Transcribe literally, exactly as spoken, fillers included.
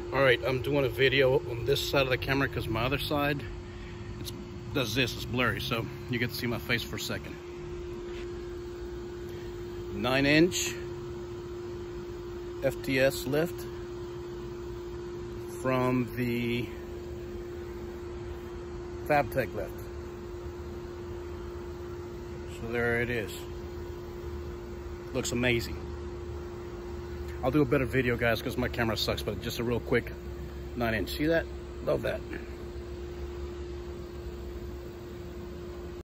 All right, I'm doing a video on this side of the camera because my other side it's, does this, it's blurry, so you get to see my face for a second. Nine inch F T S lift from the Fabtech lift. So there it is. Looks amazing. I'll do a better video, guys, because my camera sucks, but just a real quick nine inch. See that? Love that.